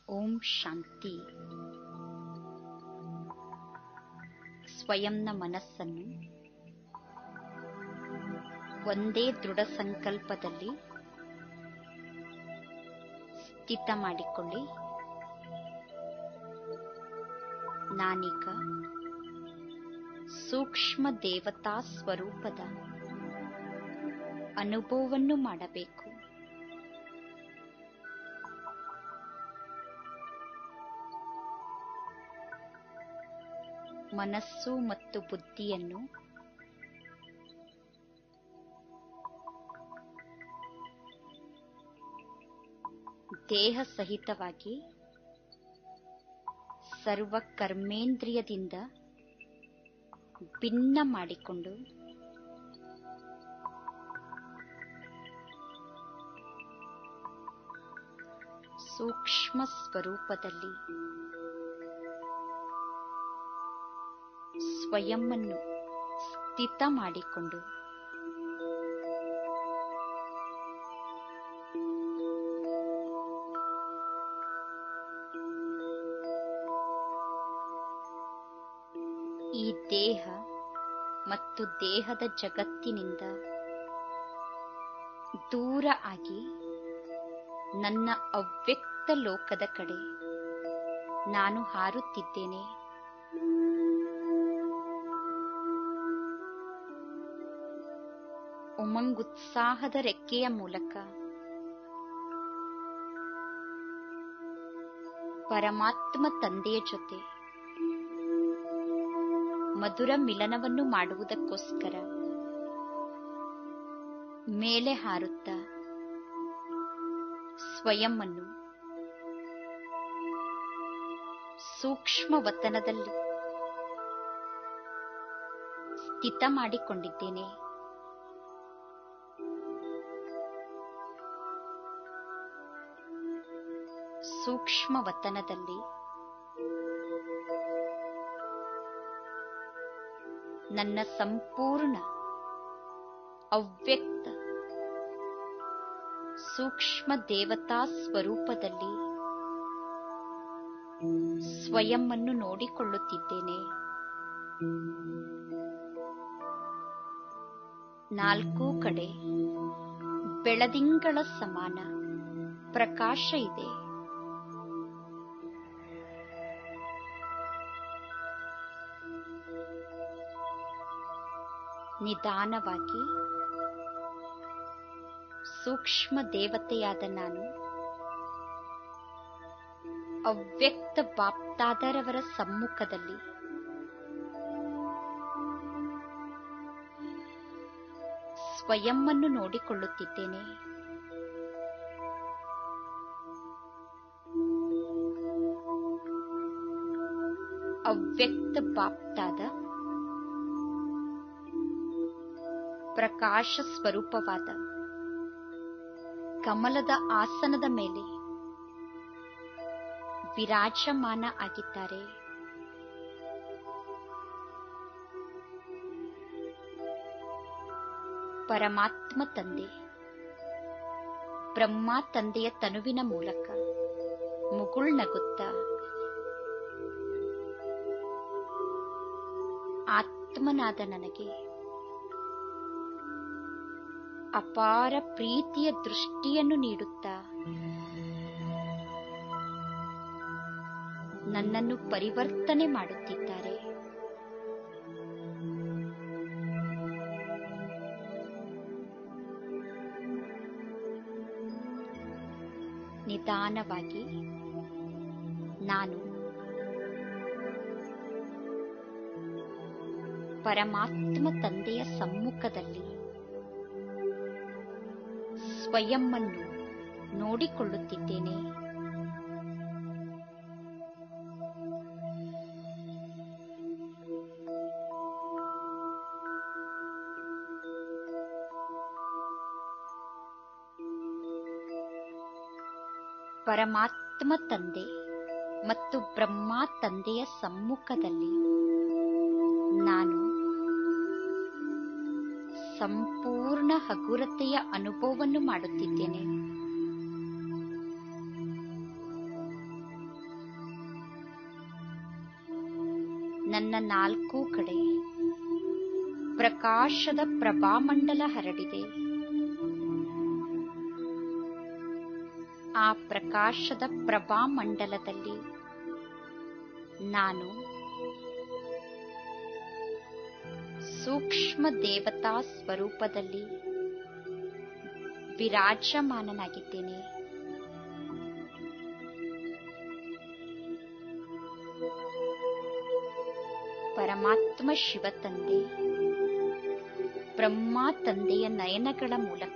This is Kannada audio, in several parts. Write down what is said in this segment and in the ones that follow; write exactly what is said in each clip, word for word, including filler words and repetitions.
ಓಂ ಶಾಂತಿ. ಸ್ವಯಂನ ಮನಸ್ಸನ್ನು ಒಂದೇ ದೃಢ ಸಂಕಲ್ಪದಲ್ಲಿ ಸ್ಥಿತ ಮಾಡಿಕೊಳ್ಳಿ. ನಾನೀಗ ಸೂಕ್ಷ್ಮ ದೇವತಾ ಸ್ವರೂಪದ ಅನುಭವವನ್ನು ಮಾಡಬೇಕು. ಮನಸ್ಸು ಮತ್ತು ಬುದ್ಧಿಯನ್ನು ದೇಹ ಸಹಿತವಾಗಿ ಸರ್ವ ಕರ್ಮೇಂದ್ರಿಯದಿಂದ ಭಿನ್ನ ಮಾಡಿಕೊಂಡು ಸೂಕ್ಷ್ಮ ಸ್ವರೂಪದಲ್ಲಿ ಸ್ವಯಂವನ್ನು ಸ್ಥಿತ ಮಾಡಿಕೊಂಡು ಈ ದೇಹ ಮತ್ತು ದೇಹದ ಜಗತ್ತಿನಿಂದ ದೂರ ಆಗಿ ನನ್ನ ಅವ್ಯಕ್ತ ಲೋಕದ ಕಡೆ ನಾನು ಹಾರುತ್ತಿದ್ದೇನೆ. ಉಮಂಗುತ್ಸಾಹದ ರೆಕ್ಕೆಯ ಮೂಲಕ ಪರಮಾತ್ಮ ತಂದೆಯ ಜೊತೆ ಮಧುರ ಮಿಲನವನ್ನು ಮಾಡುವುದಕ್ಕೋಸ್ಕರ ಮೇಲೆ ಹಾರುತ್ತಾ ಸ್ವಯಂವನ್ನು ಸೂಕ್ಷ್ಮ ವತನದಲ್ಲಿ ಸ್ಥಿತ ಮಾಡಿಕೊಂಡಿದ್ದೇನೆ. ಸೂಕ್ಷ್ಮ ವತನದಲ್ಲಿ ನನ್ನ ಸಂಪೂರ್ಣ ಅವ್ಯಕ್ತ ಸೂಕ್ಷ್ಮ ದೇವತಾ ಸ್ವರೂಪದಲ್ಲಿ ಸ್ವಯಂವನ್ನು ನೋಡಿಕೊಳ್ಳುತ್ತಿದ್ದೇನೆ. ನಾಲ್ಕೂ ಕಡೆ ಬೆಳದಿಂಗಳ ಸಮಾನ ಪ್ರಕಾಶ ಇದೆ. ನಿಧಾನವಾಗಿ ಸೂಕ್ಷ್ಮ ದೇವತೆಯಾದ ನಾನು ಅವ್ಯಕ್ತ ಬಾಪ್ತಾದರವರ ಸಮ್ಮುಖದಲ್ಲಿ ಸ್ವಯಂವನ್ನು ನೋಡಿಕೊಳ್ಳುತ್ತಿದ್ದೇನೆ. ಅವ್ಯಕ್ತ ಬಾಪ್ತಾದ ಪ್ರಕಾಶ ಸ್ವರೂಪವಾದ ಕಮಲದ ಆಸನದ ಮೇಲೆ ವಿರಾಜಮಾನ ಆಗಿದ್ದಾರೆ. ಪರಮಾತ್ಮ ತಂದೆ ಬ್ರಹ್ಮ ತಂದೆಯ ತನುವಿನ ಮೂಲಕ ಮುಗುಳ್ನಗುತ್ತಾ ಆತ್ಮನಾದ ನನಗೆ ಅಪಾರ ಪ್ರೀತಿಯ ದೃಷ್ಟಿಯನ್ನು ನೀಡುತ್ತಾ ನನ್ನನ್ನು ಪರಿವರ್ತನೆ ಮಾಡುತ್ತಿದ್ದಾರೆ. ನಿಧಾನವಾಗಿ ನಾನು ಪರಮಾತ್ಮ ತಂದೆಯ ಸಮ್ಮುಖದಲ್ಲಿ ಸ್ವಯಂವನ್ನು ನೋಡಿಕೊಳ್ಳುತ್ತಿದ್ದೇನೆ. ಪರಮಾತ್ಮ ತಂದೆ ಮತ್ತು ಬ್ರಹ್ಮ ತಂದೆಯ ಸಮ್ಮುಖದಲ್ಲಿ ನಾನು ಸಂಪೂರ್ಣ ಹಗುರತೆಯ ಅನುಭವವನ್ನು ಮಾಡುತ್ತಿದ್ದೇನೆ. ನನ್ನ ನಾಲ್ಕೂ ಕಡೆ ಪ್ರಕಾಶದ ಪ್ರಭಾಮಂಡಲ ಹರಡಿದೆ. ಆ ಪ್ರಕಾಶದ ಪ್ರಭಾಮಂಡಲದಲ್ಲಿ ನಾನು ಸೂಕ್ಷ್ಮ ದೇವತಾ ಸ್ವರೂಪದಲ್ಲಿ ವಿರಾಜಮಾನನಾಗಿದ್ದೇನೆ. ಪರಮಾತ್ಮ ಶಿವ ತಂದೆ ಬ್ರಹ್ಮ ತಂದೆಯ ನಯನಗಳ ಮೂಲಕ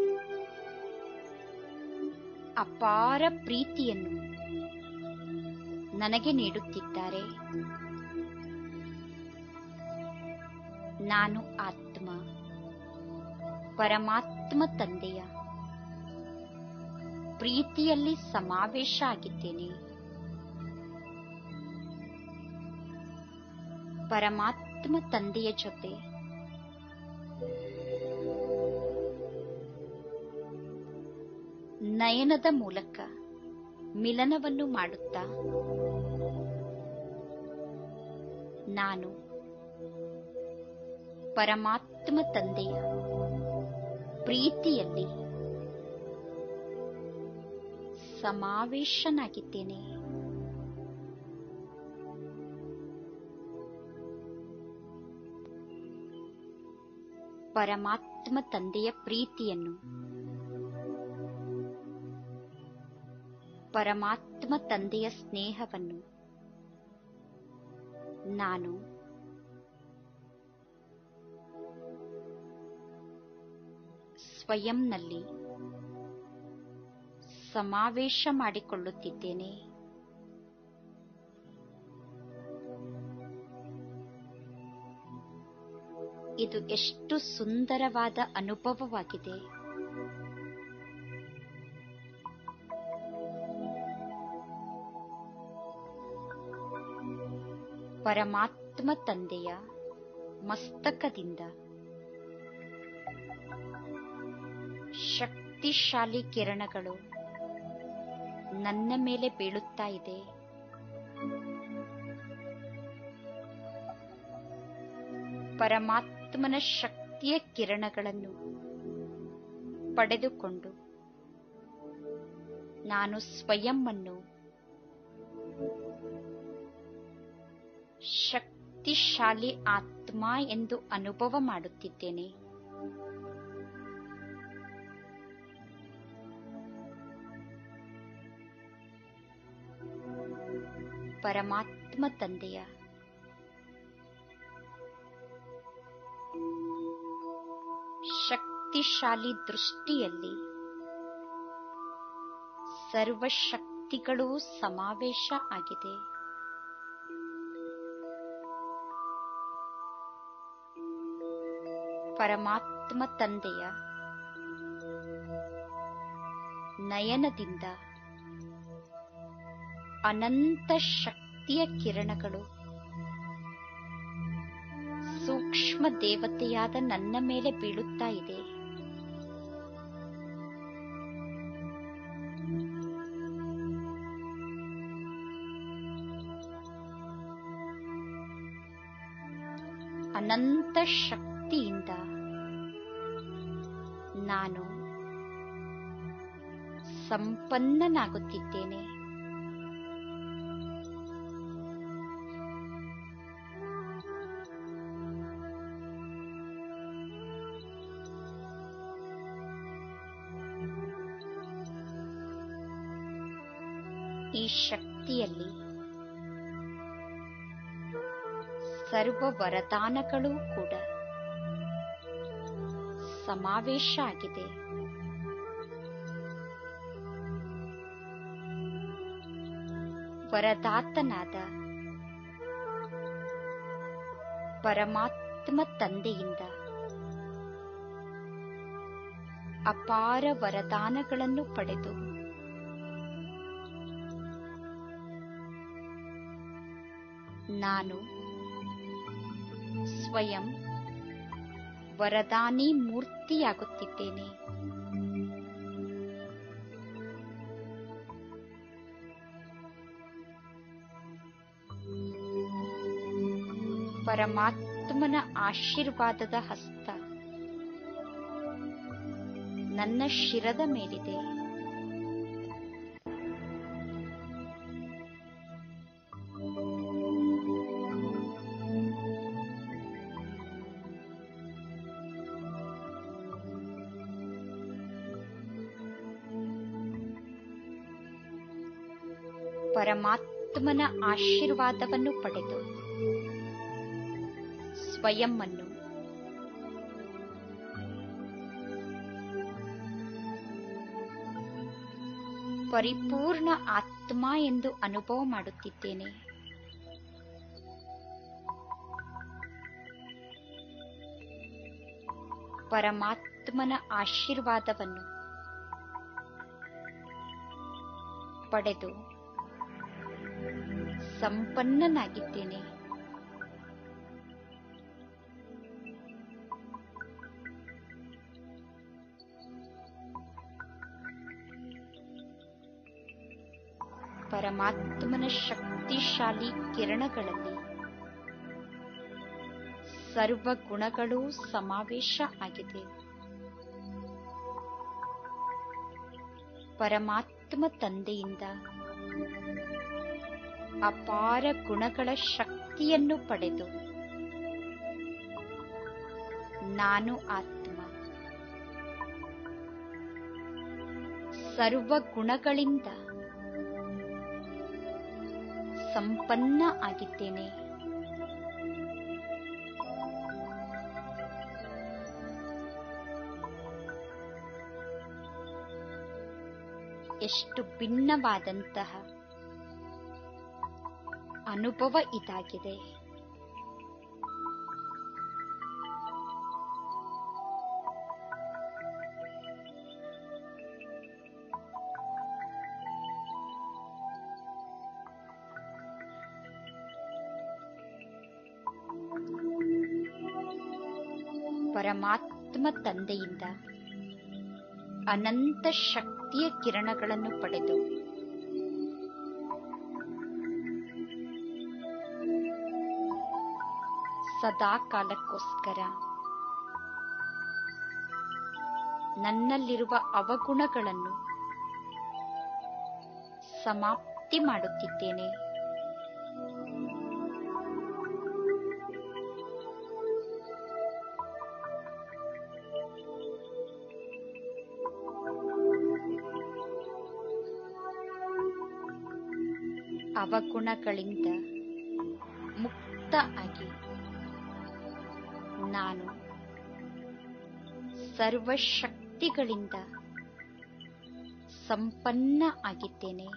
ಅಪಾರ ಪ್ರೀತಿಯನ್ನು ನನಗೆ ನೀಡುತ್ತಿದ್ದಾರೆ. ನಾನು ಆತ್ಮ ಪರಮಾತ್ಮ ತಂದೆಯ ಪ್ರೀತಿಯಲ್ಲಿ ಸಮಾವೇಶ ಆಗಿದ್ದೇನೆ. ಪರಮಾತ್ಮ ತಂದೆಯ ಜೊತೆ ನಯನದ ಮೂಲಕ ಮಿಲನವನ್ನು ಮಾಡುತ್ತಾ ನಾನು ಪರಮಾತ್ಮ ತಂದೆಯ ಪ್ರೀತಿಯಲ್ಲಿ ಸಮಾವೇಶನಾಗಿದ್ದೇನೆ. ಪರಮಾತ್ಮ ತಂದೆಯ ಪ್ರೀತಿಯನ್ನು ಪರಮಾತ್ಮ ತಂದೆಯ ಸ್ನೇಹವನ್ನು ನಾನು ಸ್ವಯಂನಲ್ಲಿ ಸಮಾವೇಶ ಮಾಡಿಕೊಳ್ಳುತ್ತಿದ್ದೇನೆ. ಇದು ಎಷ್ಟು ಸುಂದರವಾದ ಅನುಭವವಾಗಿದೆ. ಪರಮಾತ್ಮ ತಂದೆಯ ಮಸ್ತಕದಿಂದ ಶಕ್ತಿಶಾಲಿ ಕಿರಣಗಳು ನನ್ನ ಮೇಲೆ ಬೀಳುತ್ತಾ ಇದೆ. ಪರಮಾತ್ಮನ ಶಕ್ತಿಯ ಕಿರಣಗಳನ್ನು ಪಡೆದುಕೊಂಡು ನಾನು ಸ್ವಯಂವನ್ನು ಶಕ್ತಿಶಾಲಿ ಆತ್ಮ ಎಂದು ಅನುಭವ ಮಾಡುತ್ತಿದ್ದೇನೆ. ಪರಮಾತ್ಮ ತಂದೆಯ ಶಕ್ತಿಶಾಲಿ ದೃಷ್ಟಿಯಲ್ಲಿ ಸರ್ವಶಕ್ತಿಗಳೂ ಸಮಾವೇಶ ಆಗಿದೆ. ಪರಮಾತ್ಮ ತಂದೆಯ ನಯನದಿಂದ ಅನಂತ ಶಕ್ತಿಯ ಕಿರಣಗಳು ಸೂಕ್ಷ್ಮ ದೇವತೆಯಾದ ನನ್ನ ಮೇಲೆ ಬೀಳುತ್ತಾ ಇದೆ. ಅನಂತ ಶಕ್ತಿಯಿಂದ ನಾನು ಸಂಪನ್ನನಾಗುತ್ತಿದ್ದೇನೆ. ಈ ಶಕ್ತಿಯಲ್ಲಿ ಸರ್ವ ವರದಾನಗಳು ಕೂಡ ಸಮಾವೇಶ ಆಗಿದೆ. ವರದಾತನಾದ ಪರಮಾತ್ಮ ತಂದೆಯಿಂದ ಅಪಾರ ವರದಾನಗಳನ್ನು ಪಡೆದು ನಾನು ಸ್ವಯಂ ವರದಾನಿ ಮೂರ್ತಿಯಾಗುತ್ತಿದ್ದೇನೆ. ಪರಮಾತ್ಮನ ಆಶೀರ್ವಾದದ ಹಸ್ತ ನನ್ನ ಶಿರದ ಮೇಲಿದೆ. ಪರಮಾತ್ಮನ ಆಶೀರ್ವಾದವನ್ನು ಪಡೆದು ಸ್ವಯಂ ಅನ್ನು ಪರಿಪೂರ್ಣ ಆತ್ಮ ಎಂದು ಅನುಭವ ಮಾಡುತ್ತಿದ್ದೇನೆ. ಪರಮಾತ್ಮನ ಆಶೀರ್ವಾದವನ್ನು ಪಡೆದು ಸಂಪನ್ನನಾಗಿದ್ದೇನೆ. ಪರಮಾತ್ಮನ ಶಕ್ತಿಶಾಲಿ ಕಿರಣಗಳಲ್ಲಿ ಸರ್ವ ಗುಣಗಳು ಸಮಾವೇಶ ಆಗಿದೆ. ಪರಮಾತ್ಮ ತಂದೆಯಿಂದ ಅಪಾರ ಗುಣಗಳ ಶಕ್ತಿಯನ್ನು ಪಡೆದು ನಾನು ಆತ್ಮ ಸರ್ವ ಗುಣಗಳಿಂದ ಸಂಪನ್ನ ಆಗಿದ್ದೇನೆ. ಎಷ್ಟು ಭಿನ್ನವಾದಂತಹ ಅನುಭವ ಇದಾಗಿದೆ. ಪರಮಾತ್ಮ ತಂದೆಯಿಂದ ಅನಂತ ಶಕ್ತಿಯ ಕಿರಣಗಳನ್ನು ಪಡೆದು ಸದಾ ಕಾಲಕ್ಕೋಸ್ಕರ ನನ್ನಲ್ಲಿರುವ ಅವಗುಣಗಳನ್ನು ಸಮಾಪ್ತಿ ಮಾಡುತ್ತಿದ್ದೇನೆ. ಅವಗುಣಗಳಿಂದ ಮುಕ್ತ ಆಗಿ ನಾನು ಸರ್ವಶಕ್ತಿಗಳಿಂದ ಸಂಪನ್ನ ಆಗಿದ್ದೇನೆ.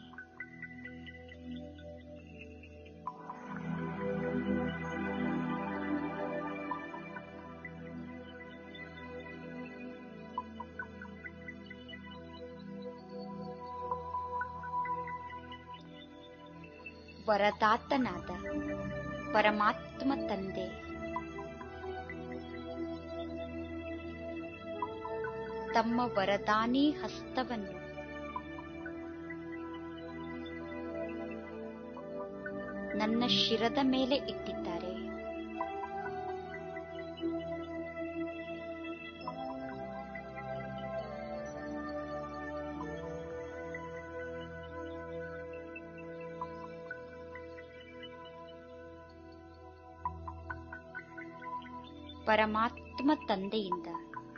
ವರದಾತನಾದ ಪರಮಾತ್ಮ ತಂದೆ ತಮ್ಮ ವರದಾನಿ ಹಸ್ತವನ್ನು ನನ್ನ ಶಿರದ ಮೇಲೆ ಇಟ್ಟಿದ್ದಾರೆ. ಪರಮಾತ್ಮ ತಂದೆಯಿಂದ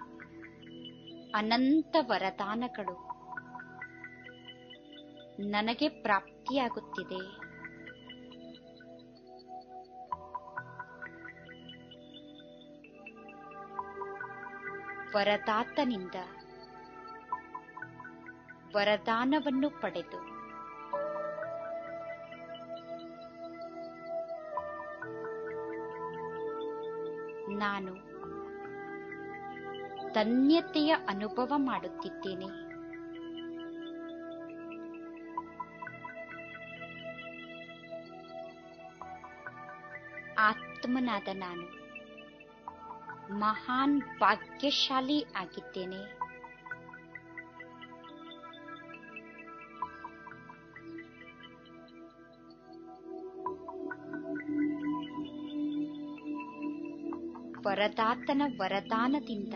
ಅನಂತ ವರದಾನಗಳು ನನಗೆ ಪ್ರಾಪ್ತಿಯಾಗುತ್ತಿದೆ. ವರದಾತನಿಂದ ವರದಾನವನ್ನು ಪಡೆದು ನಾನು ಧನ್ಯತೆಯ ಅನುಭವ ಮಾಡುತ್ತಿದ್ದೇನೆ. ಆತ್ಮನಾದ ನಾನು ಮಹಾನ್ ಭಾಗ್ಯಶಾಲಿ ಆಗಿದ್ದೇನೆ. ವರದಾತನ ವರದಾನದಿಂದ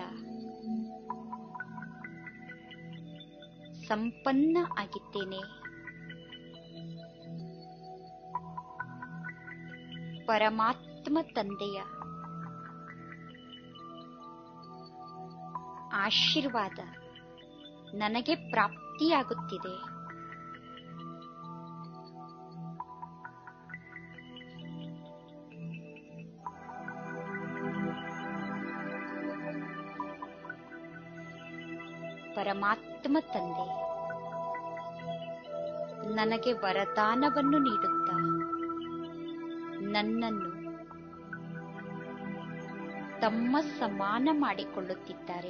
ಸಂಪನ್ನ ಆಗಿದ್ದೇನೆ. ಪರಮಾತ್ಮ ತಂದೆಯ ಆಶೀರ್ವಾದ ನನಗೆ ಪ್ರಾಪ್ತಿಯಾಗುತ್ತಿದೆ. ಪರಮಾತ್ಮ ತಂದೆ ನನಗೆ ವರದಾನವನ್ನು ನೀಡುತ್ತಾ ನನ್ನನ್ನು ತಮ್ಮ ಸಮಾನ ಮಾಡಿಕೊಳ್ಳುತ್ತಿದ್ದಾರೆ.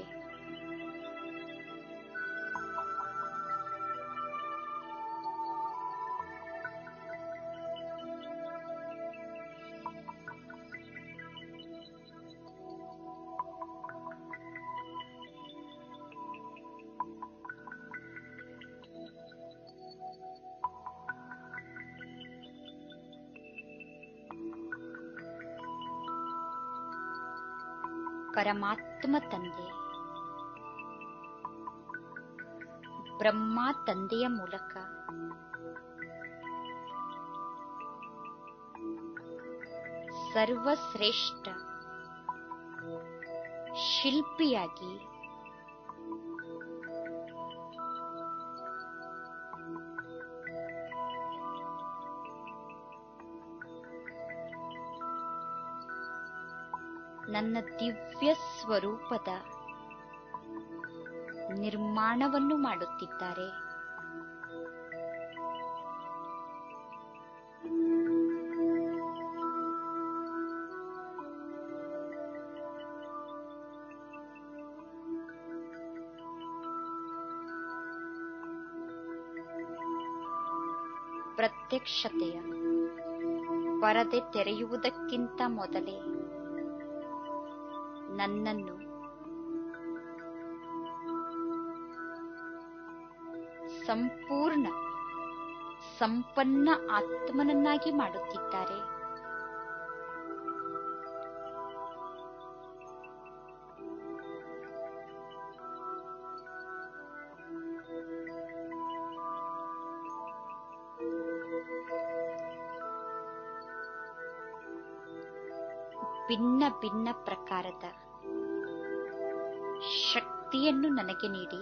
ಪರಮಾತ್ಮ ತಂದೆ ಬ್ರಹ್ಮ ತಂದೆಯ ಮೂಲಕ ಸರ್ವಶ್ರೇಷ್ಠ ಶಿಲ್ಪಿಯಾಗಿ ನನ್ನ ದಿವ್ಯ ಸ್ವರೂಪದ ನಿರ್ಮಾಣವನ್ನು ಮಾಡುತ್ತಿದ್ದಾರೆ. ಪ್ರತ್ಯಕ್ಷತೆಯ ಪರದೆ ತೆರೆಯುವುದಕ್ಕಿಂತ ಮೊದಲೇ ನನ್ನನ್ನು ಸಂಪೂರ್ಣ ಸಂಪನ್ನ ಆತ್ಮನನ್ನಾಗಿ ಮಾಡುತ್ತಿದ್ದಾರೆ. ಭಿನ್ನ ಭಿನ್ನ ಪ್ರಕಾರದ ಶಕ್ತಿಯನ್ನು ನನಗೆ ನೀಡಿ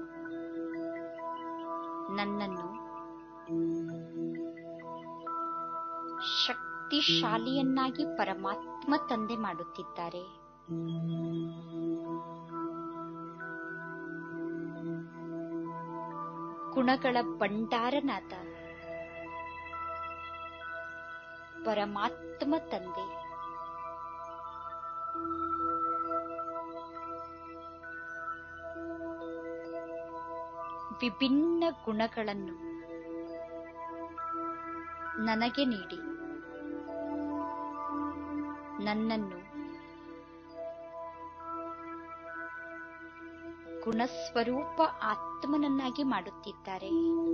ನನ್ನನ್ನು ಶಕ್ತಿಶಾಲಿಯನ್ನಾಗಿ ಪರಮಾತ್ಮ ತಂದೆ ಮಾಡುತ್ತಿದ್ದಾರೆ. ಗುಣಗಳ ಭಂಡಾರನಾದ ಪರಮಾತ್ಮ ತಂದೆ ವಿಭಿನ್ನ ಗುಣಗಳನ್ನು ನನಗೆ ನೀಡಿ ನನ್ನನ್ನು ಗುಣಸ್ವರೂಪ ಆತ್ಮನನ್ನಾಗಿ ಮಾಡುತ್ತಿದ್ದಾರೆ.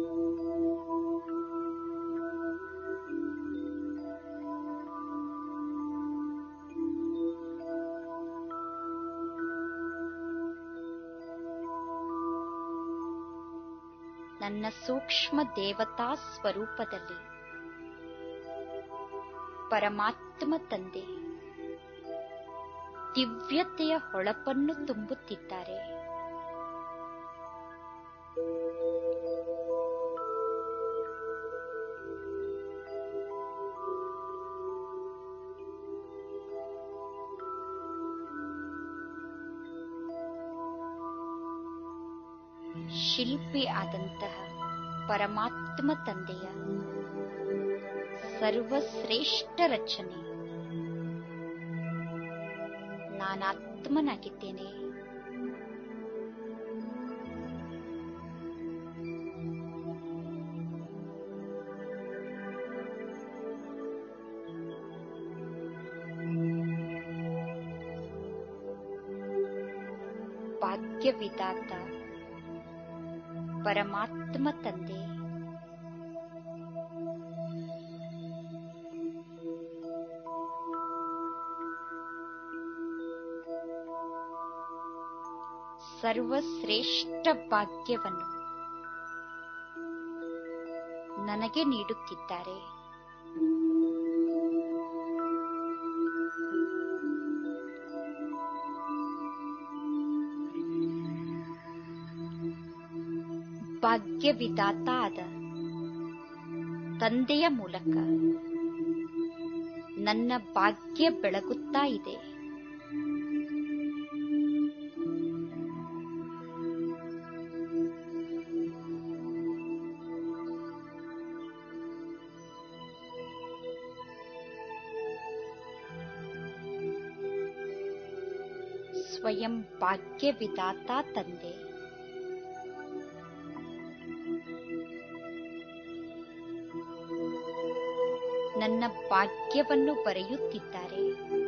ನನ್ನ ಸೂಕ್ಷ್ಮ ದೇವತಾ ಸ್ವರೂಪದಲ್ಲಿ ಪರಮಾತ್ಮ ತಂದೆ ದಿವ್ಯತೆಯ ಹೊಳಪನ್ನು ತುಂಬುತ್ತಿದ್ದಾರೆ. ಶಿಲ್ಪಿ ಆದಂತಹ ಪರಮಾತ್ಮ ತಂದೆಯ ಸರ್ವಶ್ರೇಷ್ಠ ರಚನೆ ನಾನಾತ್ಮನಾಗಿದ್ದೇನೆ. ಭಾಗ್ಯವಿದಾತ ಪರಮಾತ್ಮ ತಂದೆ ಸರ್ವಶ್ರೇಷ್ಠ ಭಾಗ್ಯವನ್ನು ನನಗೆ ನೀಡುತ್ತಿದ್ದಾರೆ. ಭಾಗ್ಯವಿದಾತ ಆದ ತಂದೆಯ ಮೂಲಕ ನನ್ನ ಭಾಗ್ಯ ಬೆಳಗುತ್ತಾ ಇದೆ. ಸ್ವಯಂ ಭಾಗ್ಯವಿದಾತ ತಂದೆ ನನ್ನ ಭಾಗ್ಯವನ್ನು ಬರೆಯುತ್ತಿದ್ದಾರೆ.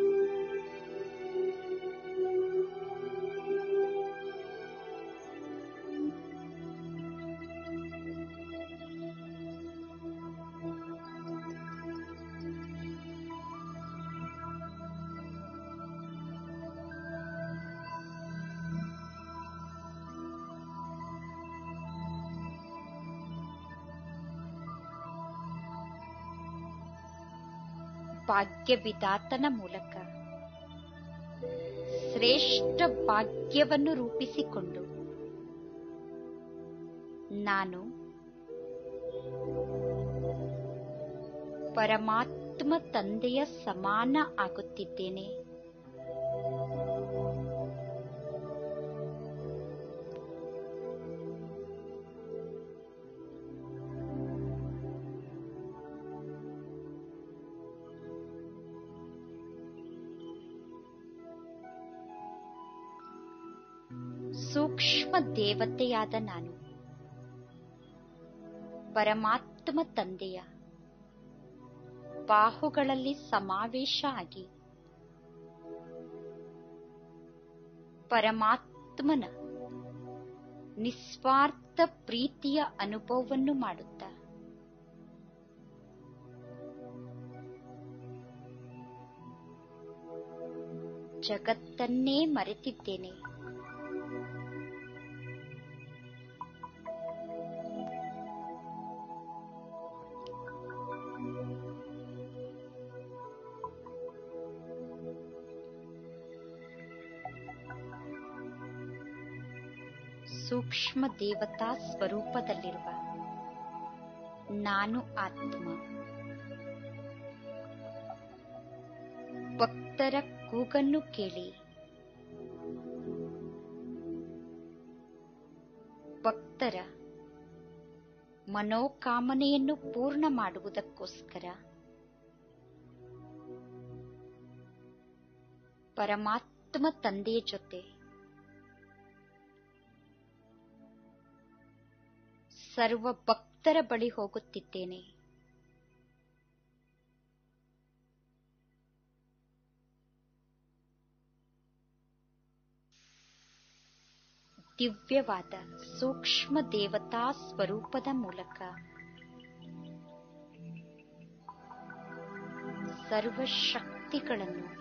ಭಾಗ್ಯವಿದಾತನ ಮೂಲಕ ಶ್ರೇಷ್ಠ ಭಾಗ್ಯವನ್ನು ರೂಪಿಸಿಕೊಂಡು ನಾನು ಪರಮಾತ್ಮ ತಂದೆಯ ಸಮಾನ ಆಗುತ್ತಿದ್ದೇನೆ. ಸೂಕ್ಷ್ಮ ದೇವತೆಯಾದ ನಾನು ಪರಮಾತ್ಮ ತಂದೆಯ ಬಾಹುಗಳಲ್ಲಿ ಸಮಾವೇಶ ಆಗಿ ಪರಮಾತ್ಮನ ನಿಸ್ವಾರ್ಥ ಪ್ರೀತಿಯ ಅನುಭವವನ್ನು ಮಾಡುತ್ತಾ ಜಗತ್ತನ್ನೇ ಮರೆತಿದ್ದೇನೆ. ಸೂಕ್ಷ್ಮ ದೇವತಾ ಸ್ವರೂಪದಲ್ಲಿರುವ ನಾನು ಆತ್ಮ ಭಕ್ತರ ಕೂಗನ್ನು ಕೇಳಿ ಭಕ್ತರ ಮನೋಕಾಮನೆಯನ್ನು ಪೂರ್ಣ ಮಾಡುವುದಕ್ಕೋಸ್ಕರ ಪರಮಾತ್ಮ ತಂದೆಯ ಜೊತೆ ಸರ್ವ ಭಕ್ತರ ಬಳಿ ಹೋಗುತ್ತಿದ್ದೇನೆ. ದಿವ್ಯವಾದ ಸೂಕ್ಷ್ಮ ದೇವತಾ ಸ್ವರೂಪದ ಮೂಲಕ ಸರ್ವಶಕ್ತಿಗಳನ್ನು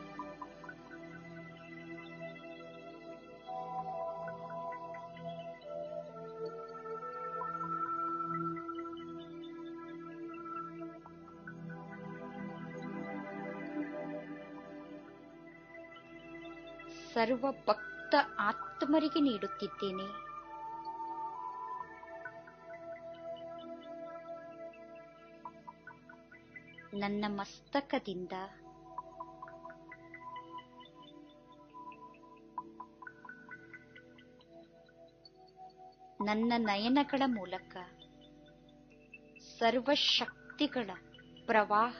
ಸರ್ವ ಭಕ್ತ ಆತ್ಮರಿಗೆ ನೀಡುತ್ತಿದ್ದೇನೆ. ನನ್ನ ಮಸ್ತಕದಿಂದ ನನ್ನ ನಯನಗಳ ಮೂಲಕ ಸರ್ವಶಕ್ತಿಗಳ ಪ್ರವಾಹ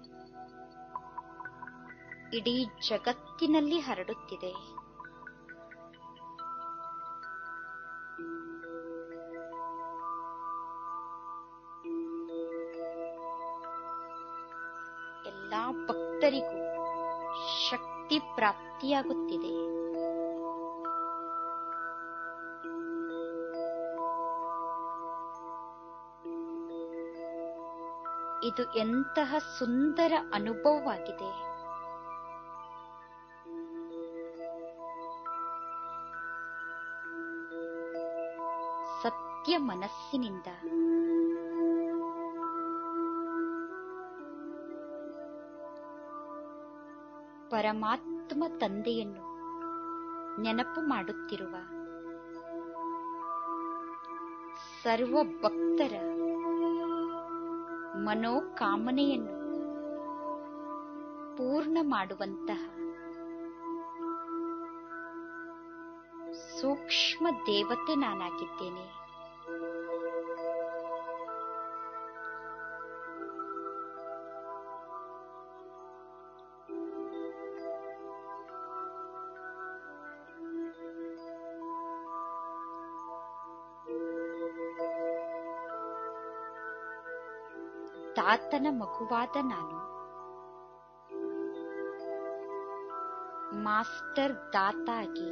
ಇಡೀ ಜಗತ್ತಿನಲ್ಲಿ ಹರಡುತ್ತಿದೆ. ಎಲ್ಲಾ ಭಕ್ತರಿಗೂ ಶಕ್ತಿ ಪ್ರಾಪ್ತಿಯಾಗುತ್ತಿದೆ. ಇದು ಎಂತಹ ಸುಂದರ ಅನುಭವವಾಗಿದೆ. ಸತ್ಯ ಮನಸ್ಸಿನಿಂದ ಪರಮಾತ್ಮ ತಂದೆಯನ್ನು ನೆನಪು ಮಾಡುತ್ತಿರುವ ಸರ್ವ ಭಕ್ತರ ಮನೋಕಾಮನೆಯನ್ನು ಪೂರ್ಣ ಮಾಡುವಂತಹ ಸೂಕ್ಷ್ಮ ದೇವತೆ ನಾನಾಗಿದ್ದೇನೆ. ತಾತನ ಮಗುವಾದ ನಾನು ಮಾಸ್ಟರ್ ದಾತಾಗಿ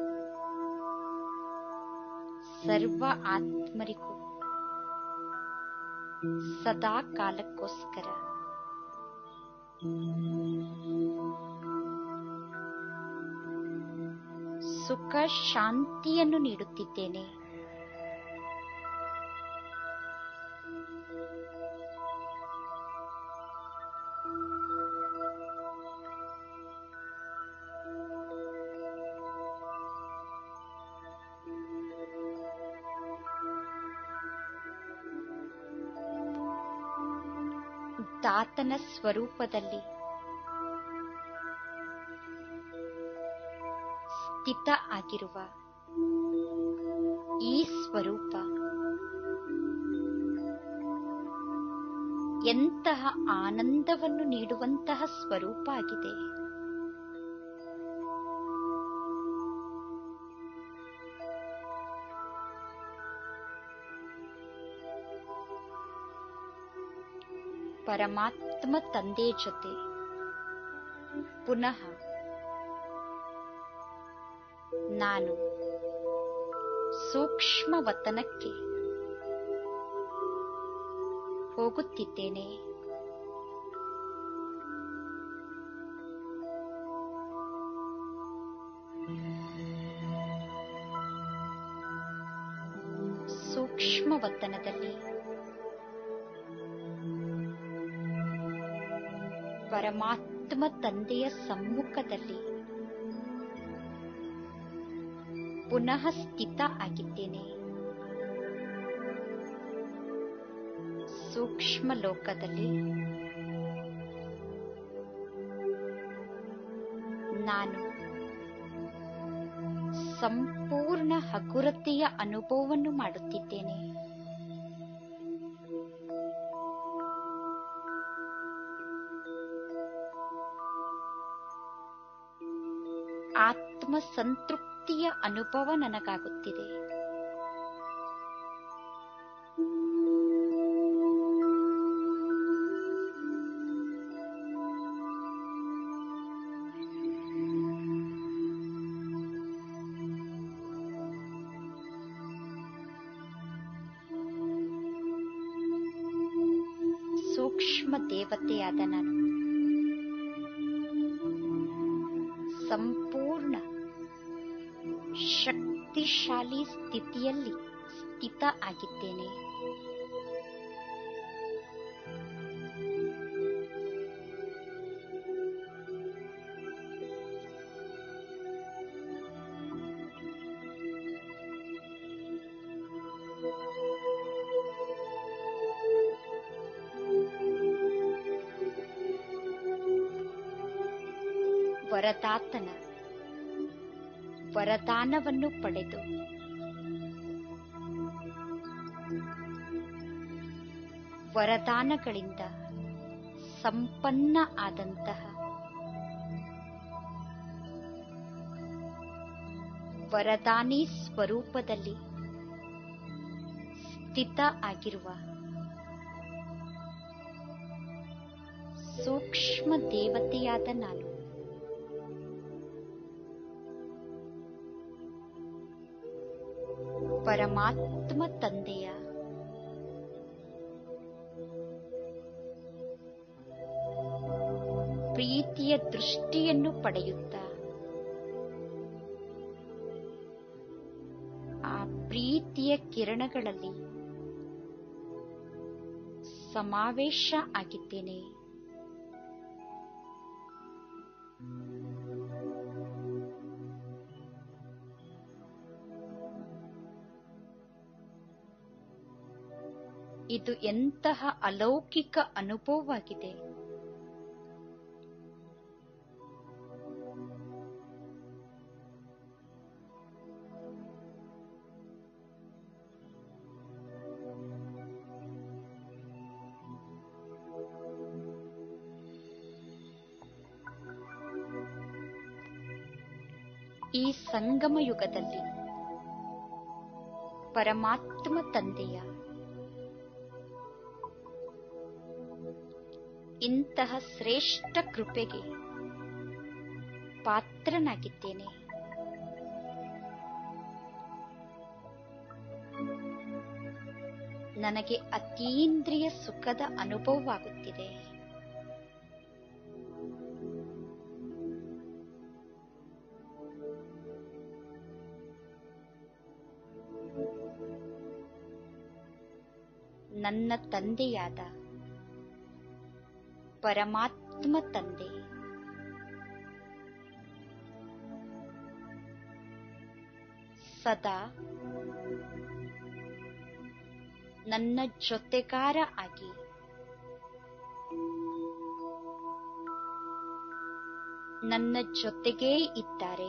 ಸರ್ವ ಆತ್ಮರಿಗೂ ಸದಾ ಕಾಲಕ್ಕೋಸ್ಕರ ಸುಖ ಶಾಂತಿಯನ್ನು ನೀಡುತ್ತಿದ್ದೇನೆ. ತಾತನ ಸ್ವರೂಪದಲ್ಲಿ ಸ್ಥಿತ ಆಗಿರುವ ಈ ಸ್ವರೂಪ ಎಂತಹ ಆನಂದವನ್ನು ನೀಡುವಂತಹ ಸ್ವರೂಪ ಆಗಿದೆ. ಪರಮಾತ್ಮ ತಂದೆ ಜೊತೆ ಪುನಃ ನಾನು ಸೂಕ್ಷ್ಮ ವತನಕ್ಕೆ ಹೋಗುತ್ತಿದ್ದೇನೆ. ಸೂಕ್ಷ್ಮ ವತನದಲ್ಲಿ ಪರಮಾತ್ಮ ತಂದೆಯ ಸಮ್ಮುಖದಲ್ಲಿ ಪುನಃ ಸ್ಥಿತ ಆಗಿದ್ದೇನೆ. ಸೂಕ್ಷ್ಮ ಲೋಕದಲ್ಲಿ ನಾನು ಸಂಪೂರ್ಣ ಹಗುರತೆಯ ಅನುಭವವನ್ನು ಮಾಡುತ್ತಿದ್ದೇನೆ. ಆತ್ಮ ಸಂತೃಪ್ತಿಯ ಅನುಭವ ನನಗಾಗುತ್ತಿದೆ. ಸೂಕ್ಷ್ಮ ದೇವತೆಯಾದ ನಾನು ಸಂಪೂರ್ಣ ಶಕ್ತಿಶಾಲಿ ಸ್ಥಿತಿಯಲ್ಲಿ ಸ್ಥಿತ ಆಗಿದ್ದೇನೆ. ವರದಾತನ ವರದಾನವನ್ನು ಪಡೆದು ವರದಾನಗಳಿಂದ ಸಂಪನ್ನ ಆದಂತಹ ವರದಾನಿ ಸ್ವರೂಪದಲ್ಲಿ ಸ್ಥಿತ ಆಗಿರುವ ಸೂಕ್ಷ್ಮ ದೇವತೆಯಾದ ನಾನು ಪರಮಾತ್ಮ ತಂದೆಯ ಪ್ರೀತಿಯ ದೃಷ್ಟಿಯನ್ನು ಪಡೆಯುತ್ತಾ ಆ ಪ್ರೀತಿ ಶಾಂತಿಯ ಕಿರಣಗಳಲ್ಲಿ ಸಮಾವೇಶ ಆಗಿದ್ದೇನೆ. ಇದು ಎಂತಹ ಅಲೌಕಿಕ ಅನುಭವವಾಗಿದೆ. ಈ ಸಂಗಮ ಯುಗದಲ್ಲಿ ಪರಮಾತ್ಮ ತಂದೆಯ ಇಂತಹ ಶ್ರೇಷ್ಠ ಕೃಪೆಗೆ ಪಾತ್ರನಾಗಿದ್ದೇನೆ. ನನಗೆ ಅತೀಂದ್ರಿಯ ಸುಖದ ಅನುಭವವಾಗುತ್ತಿದೆ. ನನ್ನ ತಂದೆಯಾದ ಪರಮಾತ್ಮ ತಂದೆ ಸದಾ ನನ್ನ ಜೊತೆಗಾರ ಆಗಿ ನನ್ನ ಜೊತೆಗೇ ಇದ್ದಾರೆ.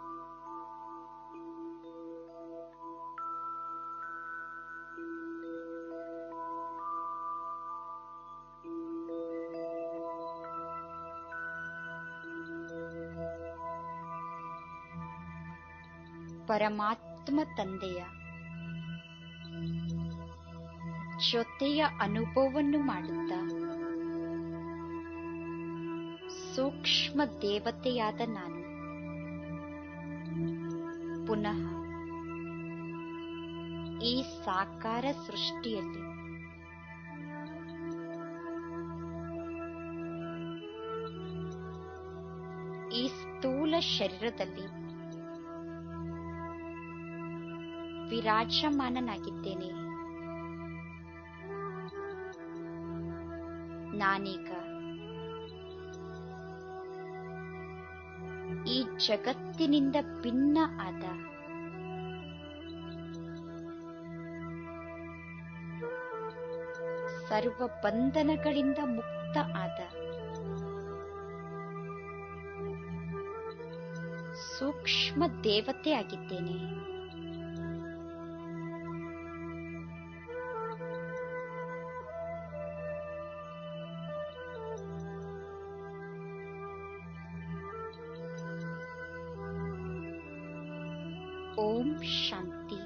ಪರಮಾತ್ಮ ತಂದೆಯ ಜೊತೆಯ ಅನುಭವವನ್ನು ಮಾಡುತ್ತಾ ಸೂಕ್ಷ್ಮ ದೇವತೆಯಾದ ನಾನು ಪುನಃ ಈ ಸಾಕಾರ ಸೃಷ್ಟಿಯಲ್ಲಿ ಈ ಸ್ಥೂಲ ಶರೀರದಲ್ಲಿ ವಿರಾಜಮಾನನಾಗಿದ್ದೇನೆ. ನಾನೀಗ ಈ ಜಗತ್ತಿನಿಂದ ಭಿನ್ನ ಆದ ಸರ್ವ ಬಂಧನಗಳಿಂದ ಮುಕ್ತ ಆದ ಸೂಕ್ಷ್ಮ ದೇವತೆಯಾಗಿದ್ದೇನೆ. ಓಂ ಶಾಂತಿ.